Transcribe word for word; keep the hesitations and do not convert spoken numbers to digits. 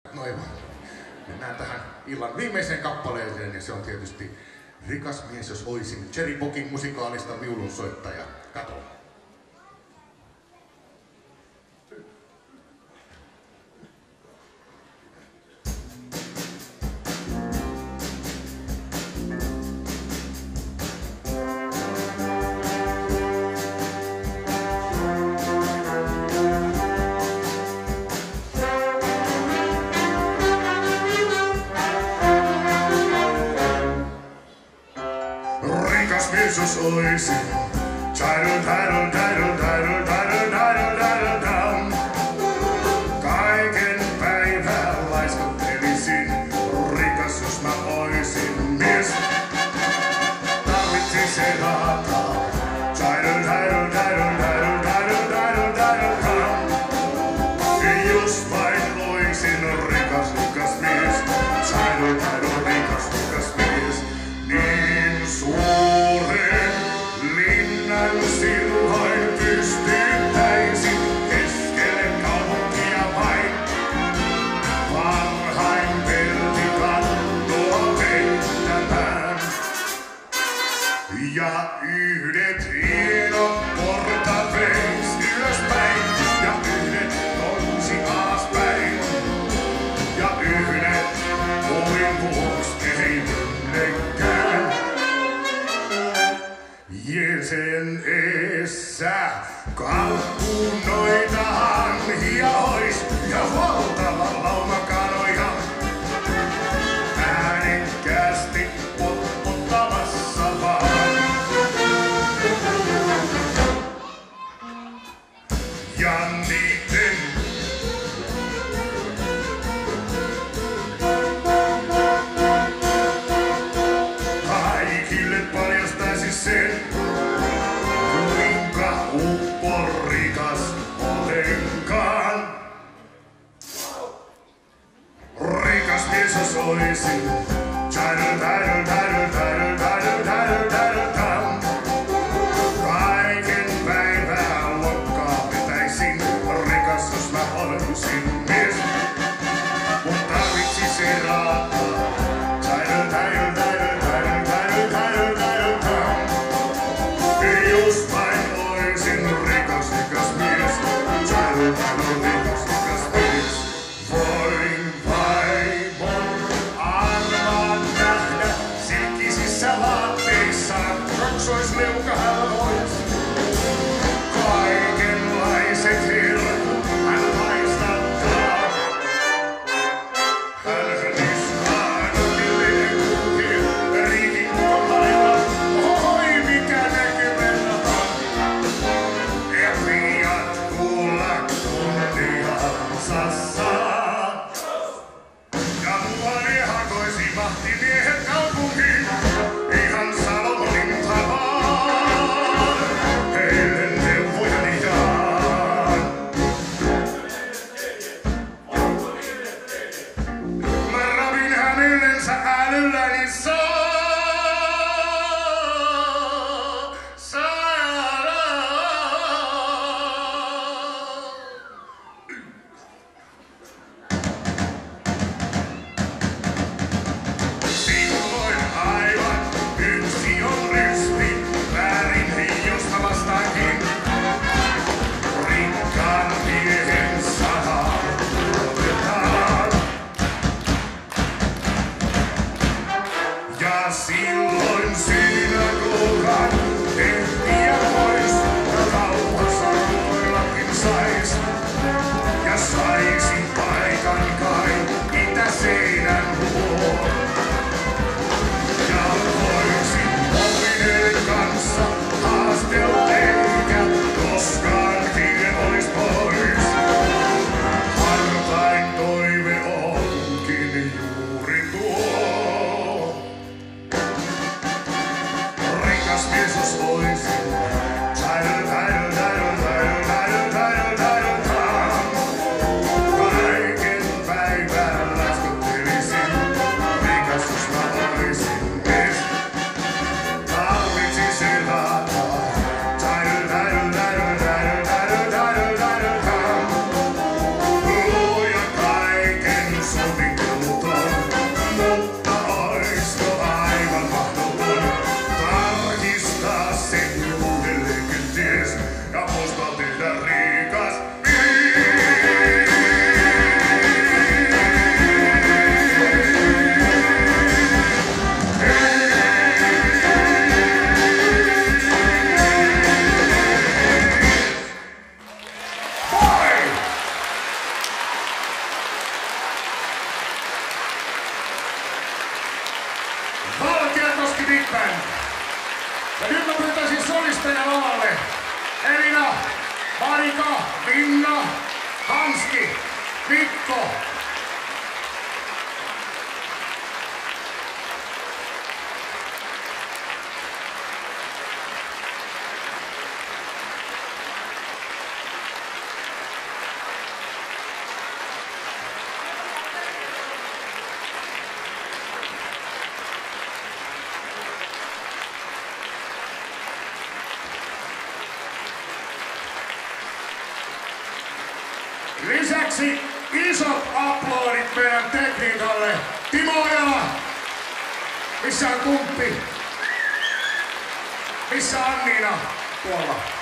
No ei vaan. Mennään tähän illan viimeiseen kappaleeseen ja se on tietysti Rikas mies jos oisin Cherry Pogin musikaalista viulunsoittaja. Kato. Rikas mies jos oisin, tidle, tidle, tidle, tidle, tidle, tidle, tidle, down. Kaiken päivän laiskottelisin, rikas jos mä oisin mies. Tarvitsis se rataa, tidle, tidle, tidle, tidle, tidle, tidle, tidle, down. Jos vain oisin rikas, rikas mies, tidle, tidle, rikas, rikas mies. Niin suuren linnan silloin pystyttäisin keskelle kaupunkia vain. Varhain pelti kattoa peittämään. Ja yhdet hienot portat veis ylöspäin. Ja yhdet nousi alaspäin. Ja yhdet ovin vuoksi ei minnekään. Sen eessä kalkkunoita hanhia ois ja valtava lauma kanoja. Äänekkäästi poppottamassa vaan. Ja niitten kaikille paljastaisi sen, rikas olenkaan. Rikas mies jos oisin, tidle, tidle, tidle, tidle, tidle, tidle, tidle, down. Kaiken päivää lokkaa vetäisin, rikas jos mä olisin mies. Mut tarvitsis ei raataa, tidle, tidle, tidle, tidle, tidle, tidle, tidle, down. Jos vain rikas, rikas mies, tidle, tidle, rikas, rikas mies. Voin vaimon arvaan nähdä silkkisissä vaatteissaan, roksois leuka halvois. Kaikenlaiset herkut hän haistattaa. Hänhän niskaan millinen kulkee riikin kukon lailla. Oi mikä näkymällä on. Ja piat kuulla kunniansa saa. Ja tuoni hakoisi vahtimiehet kaupunkiin, ihan Salomonin tapaan. Heille neuvojani jaan. Mä ravin hänellensä äänelläni saa. Ja nyt mä pyytäisin solisteja lavalle. Elina, Marika, Minna, Hanski, Mikko. Lisäksi isot aplodit meidän tekniikalle. Timo Ojala! Missä on kumppi? Missä Anniina? Tuolla.